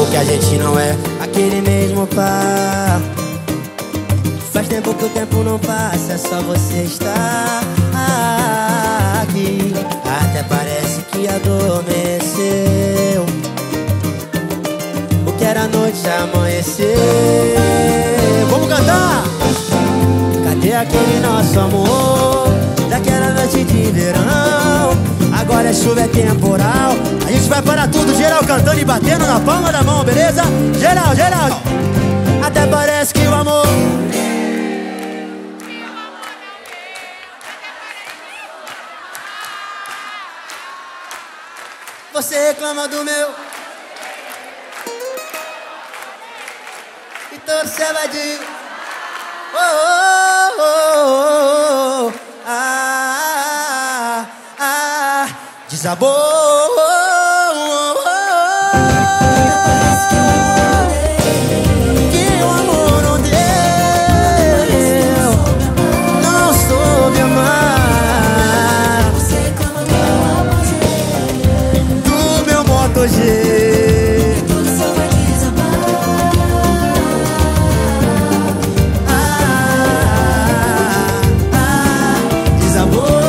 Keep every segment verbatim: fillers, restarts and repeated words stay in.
que a gente não é aquele mesmo par. Faz tempo que o tempo não passa, só você está aqui. Até parece que adormeceu. O que era noite já amanheceu. Vamos cantar! Cadê aquele nosso amor daquela noite de verão? Agora é chuva, é temporal. A gente vai parar tudo, geral cantando e batendo na palma da mão, beleza? Geral, geral. Até parece que o amor... Você reclama do meu e todo cê vai de oh, oh, oh, oh, oh. Ah, ah, ah. Desabou oh, oh, oh, que o amor não deu, não soube amar. Você reclama do meu amor do meu Moto G. tudo só vai desabar. Ah, ah, desabou.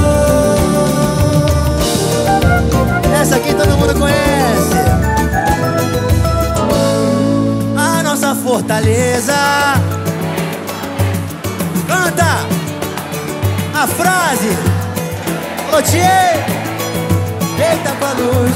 Essa aqui todo mundo conhece. A nossa fortaleza. Canta a frase. Lotier. Eita com a luz,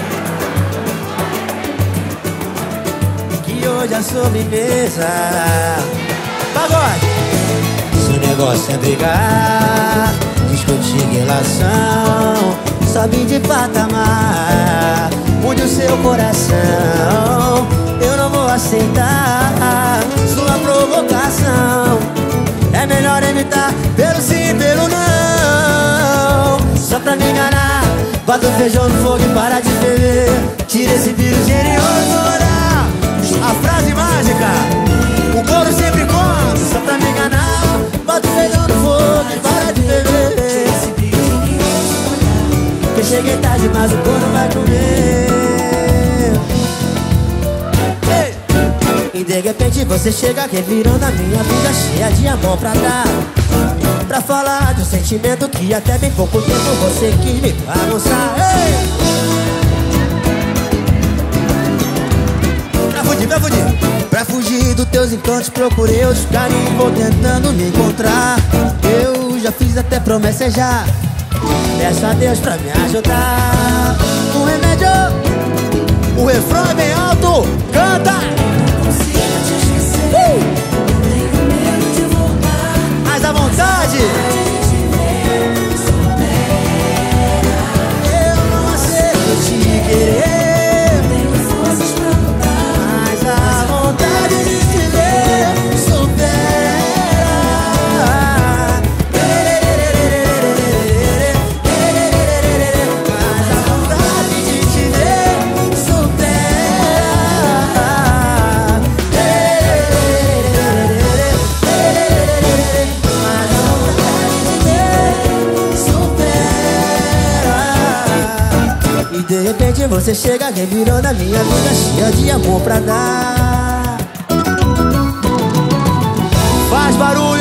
que hoje a sobremesa. Pagode. Se o negócio é brigar, discutir relação, sobe de patamar, onde o seu coração eu não vou aceitar sua provocação. É melhor evitar pelo sim, pelo não. Só pra me enganar, bota o feijão no fogo e para de ferver. Tira esse vírus genioso. A frase mágica, o couro sempre come. Só pra me enganar, bota o feijão no fogo e para de ferver. Que cheguei tarde, mas o couro vai comer. Ei! E de repente você chega revirando a minha vida cheia de amor pra dar, pra falar de um sentimento que até bem pouco tempo você quis me bagunçar. Ei! Pra fugir, pra fugir Pra fugir dos teus encantos procurei outros carinhos, vou tentando me encontrar. Eu já fiz até promessa já, peço a Deus pra me ajudar. O remédio, o refrão é bem alto, canta! Consigo te esquecer, uh! eu tenho medo de voltar. Mais à vontade! Eu não aceito te querer, Tenho forças pra lutar, mas a vontade de te ver supera. Mas a vontade de te ver supera. Mas a vontade de ver supera. E de repente você chega revirando a minha vida cheia de amor pra dar. Faz barulho!